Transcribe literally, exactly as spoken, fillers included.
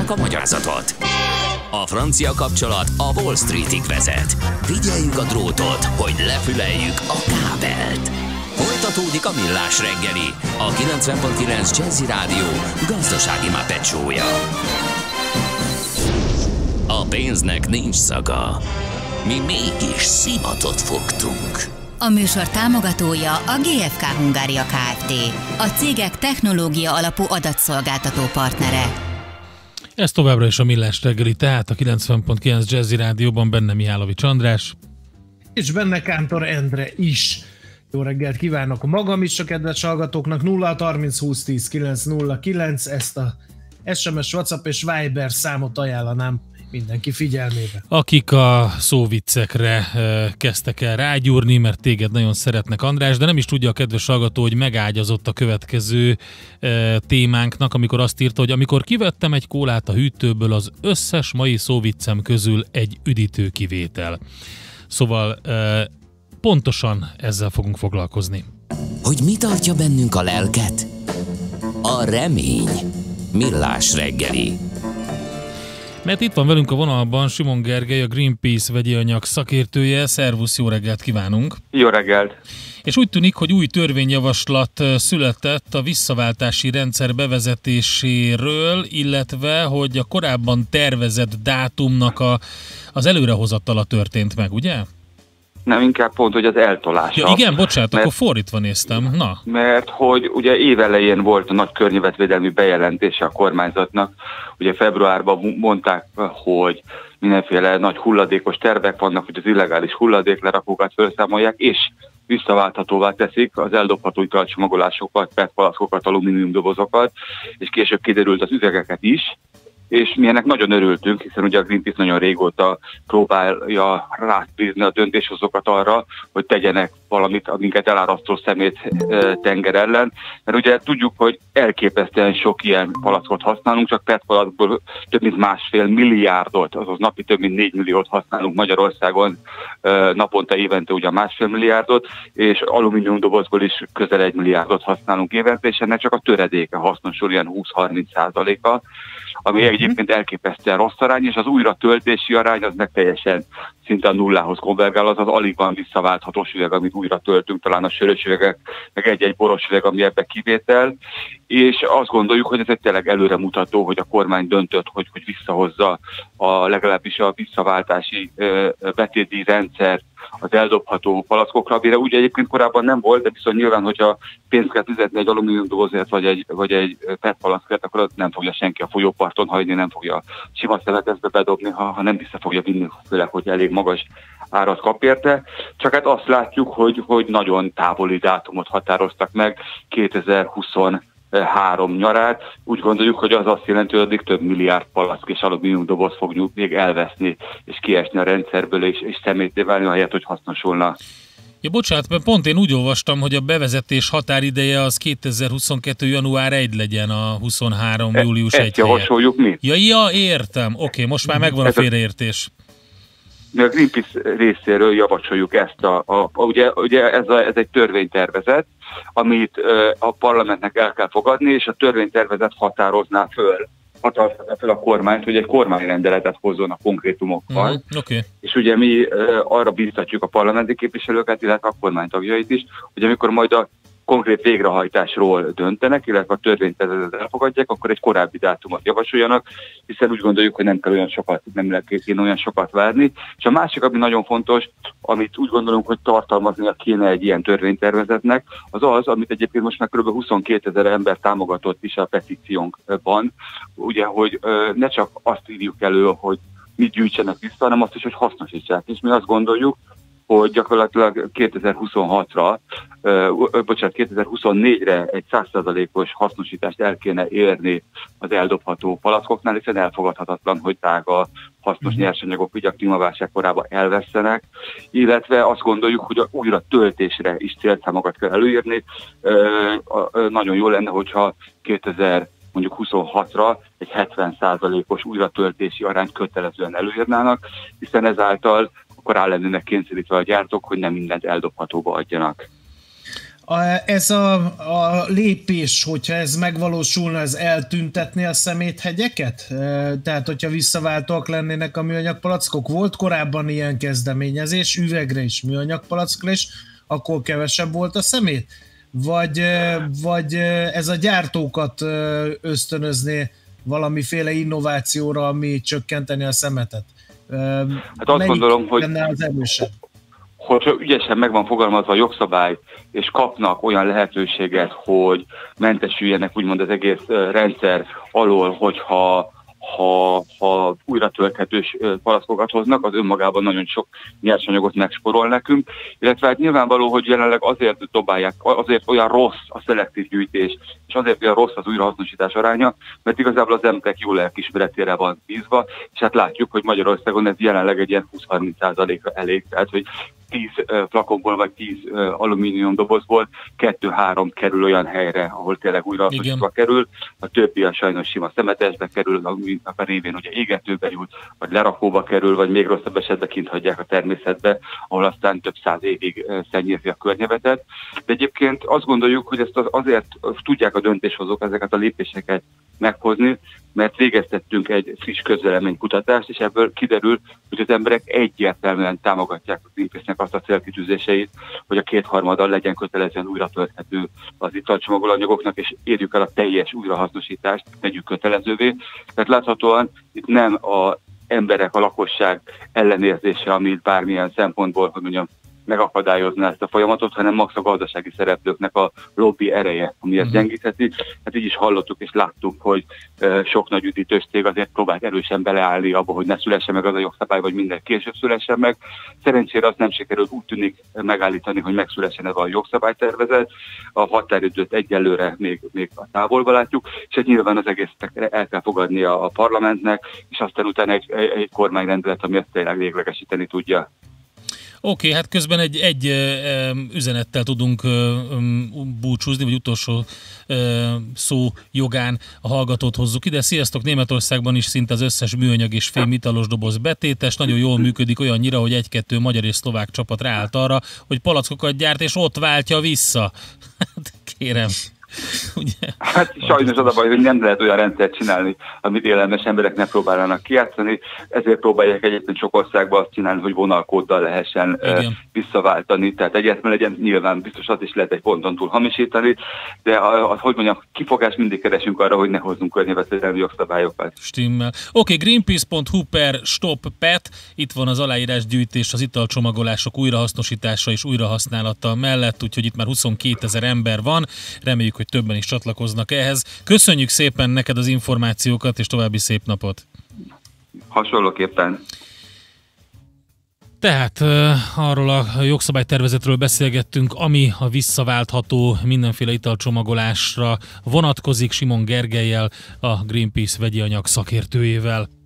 tudják a magyarázatot. A francia kapcsolat a Wall Streetig vezet. Figyeljük a drótot, hogy lefüleljük a kábelt. Folytatódik a Millás reggeli, a kilencven pont kilenc Jazzy Rádió gazdasági mápecsója. A pénznek nincs szaga. Mi mégis szimatot fogtunk. A műsor támogatója a gé ef ká Hungária Kft. A cégek technológia alapú adatszolgáltató partnere. Ez továbbra is a Millás reggeli, tehát a kilencven pont kilenc Jazzy Rádióban, benne Mihálovics András. És benne Kántor Endre is. Jó reggelt kívánok magam is a kedves hallgatóknak. Nulla harminc húsz tíz kilenc nulla kilenc, ezt a es em es, WhatsApp és Viber számot ajánlanám mindenki figyelmébe. Akik a szóviccekre e, kezdtek el rágyúrni, mert téged nagyon szeretnek, András, de nem is tudja a kedves hallgató, hogy megágyazott a következő e, témánknak, amikor azt írta, hogy amikor kivettem egy kólát a hűtőből, az összes mai szóviccem közül egy üdítő kivétel. Szóval e, pontosan ezzel fogunk foglalkozni. Hogy mi tartja bennünk a lelket? A remény. Millás reggeli. Mert itt van velünk a vonalban Simon Gergely, a Greenpeace vegyi anyag szakértője. Szervusz, jó reggelt kívánunk! Jó reggelt! És úgy tűnik, hogy új törvényjavaslat született a visszaváltási rendszer bevezetéséről, illetve, hogy a korábban tervezett dátumnak a, az előrehozatala történt meg, ugye? Nem, inkább pont, hogy az eltolása. Ja, igen, bocsánat, mert, akkor fordítva néztem. Na. Mert hogy ugye évelején volt a nagy környezetvédelmi bejelentése a kormányzatnak. Ugye februárban mondták, hogy mindenféle nagy hulladékos tervek vannak, hogy az illegális hulladéklerakókat felszámolják, és visszaválthatóvá teszik az eldobható italcsomagolásokat, pé e té palaszkokat, alumínium dobozokat, és később kiderült az üvegeket is. És mi ennek nagyon örültünk, hiszen ugye a Greenpeace nagyon régóta próbálja rátbízni a döntéshozókat arra, hogy tegyenek valamit a minket elárasztó szemét tenger ellen. Mert ugye tudjuk, hogy elképesztően sok ilyen palackot használunk, csak pé e té palackból több mint másfél milliárdot, azaz napi több mint négy milliót használunk Magyarországon, naponta évente ugye másfél milliárdot, és alumínium dobozból is közel egy milliárdot használunk évente, és ennek csak a töredéke hasznosul, ilyen húsz-harminc százaléka, ami egyébként elképesztően rossz arány, és az újra töltési arány az meg teljesen szinte a nullához konvergál, az az alig van visszaválthatós üveg, amit újra töltünk, talán a sörös üvegek, meg egy-egy boros üveg, ami ebbe kivétel, és azt gondoljuk, hogy ez egy tényleg előremutató, hogy a kormány döntött, hogy, hogy visszahozza a, legalábbis a visszaváltási ö, betéti rendszer az eldobható palackokra, amire úgy egyébként korábban nem volt, de viszont nyilván, hogyha pénzt kell fizetni egy alumínium dobozért, vagy egy, vagy egy pé e té palackért, akkor nem fogja senki a folyóparton hagyni, nem fogja sima szemetezbe bedobni, ha, ha nem vissza fogja vinni, főleg, hogy elég magas árat kap érte. Csak hát azt látjuk, hogy, hogy nagyon távoli dátumot határoztak meg, kétezer-huszonhárom nyarát. Úgy gondoljuk, hogy az azt jelenti, hogy addig több milliárd palack és alumínium doboz fog még elveszni, és kiesni a rendszerből, és, és szemétté válni, ahelyett, hogy hasznosulna. Ja, bocsánat, mert pont én úgy olvastam, hogy a bevezetés határideje az kétezer-huszonkettő január elseje legyen, a huszonhárom július elseje. Ezt javasoljuk mi? Ja, ja, értem. Oké, okay, most már megvan ez a félreértés. Mi a Greenpeace részéről javasoljuk ezt a, a, a ugye, ugye ez, a, ez egy törvénytervezet, amit a parlamentnek el kell fogadni, és a törvénytervezet határozná föl, határozná föl a kormányt, hogy egy kormányrendeletet hozzon a konkrétumokkal. Mm, okay. És ugye mi arra bíztatjuk a parlamenti képviselőket, illetve a kormánytagjait is, hogy amikor majd a konkrét végrehajtásról döntenek, illetve a törvénytervezetet elfogadják, akkor egy korábbi dátumot javasoljanak, hiszen úgy gondoljuk, hogy nem kell olyan sokat, nem lehet kéne olyan sokat várni. És a másik, ami nagyon fontos, amit úgy gondolunk, hogy tartalmaznia kéne egy ilyen törvénytervezetnek, az az, amit egyébként most már kb. huszonkétezer ember támogatott is a petíciónkban, ugye, hogy ne csak azt írjuk elő, hogy mit gyűjtsenek vissza, hanem azt is, hogy hasznosítsák. És mi azt gondoljuk, hogy gyakorlatilag kétezer-huszonhatra, uh, bocsánat, kétezer-huszonnégyre egy száz százalékos hasznosítást el kéne érni az eldobható palackoknál, hiszen elfogadhatatlan, hogy drága hasznos nyersanyagok így a klímaválság korában elvesztenek, illetve azt gondoljuk, hogy a újra töltésre is célszámokat kell előírni. Uh, uh, nagyon jó lenne, hogyha kétezer mondjuk huszonhatra egy hetven százalékos újratöltési arányt kötelezően előírnának, hiszen ezáltal akkor rá lennének kényszerítve a gyártók, hogy nem mindent eldobhatóba adjanak. A, ez a, a lépés, hogyha ez megvalósulna, ez eltüntetné a szeméthegyeket? Tehát, hogyha visszaváltóak lennének a műanyag palackok, volt korábban ilyen kezdeményezés, üvegre is, műanyag palackra is, akkor kevesebb volt a szemét? Vagy, vagy ez a gyártókat ösztönözné valamiféle innovációra, ami csökkenteni a szemetet? Hát azt gondolom, hogy az erősebb? Hogyha ügyesen meg van fogalmazva a jogszabály, és kapnak olyan lehetőséget, hogy mentesüljenek úgymond az egész rendszer alól, hogyha ha, ha újra tölthetős palackokat hoznak, az önmagában nagyon sok nyersanyagot megsporol nekünk, illetve hát nyilvánvaló, hogy jelenleg azért dobálják, azért olyan rossz a szelektív gyűjtés, és azért olyan rossz az újrahasznosítás aránya, mert igazából az emberek jó lelkiismeretére van bízva, és hát látjuk, hogy Magyarországon ez jelenleg egy ilyen húsz-harminc százalékra elég, tehát hogy tíz flakonból vagy tíz alumínium dobozból kettő-három kerül olyan helyre, ahol tényleg újrahasznosítva kerül, a többi a sajnos sima szemetesbe kerül, a révén ugye égetőbe jut, vagy lerakóba kerül, vagy még rosszabb esetben kint hagyják a természetbe, ahol aztán több száz évig szennyezi a környezetet. De egyébként azt gondoljuk, hogy ezt azért tudják a döntéshozók ezeket a lépéseket meghozni, mert végeztettünk egy friss közvéleménykutatást, és ebből kiderül, hogy az emberek egyértelműen támogatják a Greenpeace-nek azt a célkitűzéseit, hogy a kétharmaddal legyen kötelezően újra tölthető az italcsomagolóanyagoknak, és érjük el a teljes újrahasznosítást, tegyük kötelezővé. Tehát láthatóan itt nem az emberek, a lakosság ellenérzése, amit bármilyen szempontból, hogy mondjam, megakadályozná ezt a folyamatot, hanem max a gazdasági szereplőknek a lobby ereje, ami ezt gyengítheti. Hát így is hallottuk és láttuk, hogy e, sok nagy üdítős cég azért próbált erősen beleállni abba, hogy ne szülessen meg az a jogszabály, vagy minden később szülessen meg. Szerencsére azt nem sikerült úgy tűnik megállítani, hogy megszülessen ez a jogszabálytervezet. A határidőt egyelőre még, még a távolba látjuk, és hát nyilván az egészet el kell fogadnia a parlamentnek, és aztán utána egy, egy, egy kormányrendelet, ami ezt tényleg véglegesíteni tudja. Oké, okay, hát közben egy, egy ö, üzenettel tudunk ö, búcsúzni, vagy utolsó ö, szó jogán a hallgatót hozzuk ide. Sziasztok, Németországban is szinte az összes műanyag és fém italos doboz betétes, nagyon jól működik olyannyira, hogy egy-kettő magyar és szlovák csapat ráállt arra, hogy palackokat gyárt, és ott váltja vissza. Hát kérem. Ugye? Hát sajnos az a baj, hogy nem lehet olyan rendszert csinálni, amit élelmes emberek ne próbálnának kijátszani, ezért próbálják egyébként sok országban azt csinálni, hogy vonalkóddal lehessen uh, visszaváltani, tehát egyetlen legyen, nyilván biztos az is lehet egy ponton túl hamisítani, de az, hogy mondjam, kifogás mindig keresünk arra, hogy ne hozzunk környezetvédelmi jogszabályokat. Stimmel. Oké, okay, greenpeace pont hu per stop pet, itt van az aláírásgyűjtés az italcsomagolások újrahasznosítása és újrahasználata mellett, úgyhogy itt már huszonkétezer ember van, reméljük, hogy többen is csatlakoznak ehhez. Köszönjük szépen neked az információkat, és további szép napot! Hasonlóképpen. Tehát uh, arról a jogszabálytervezetről beszélgettünk, ami a visszaváltható mindenféle italcsomagolásra vonatkozik, Simon Gergellyel, a Greenpeace vegyi anyag szakértőjével.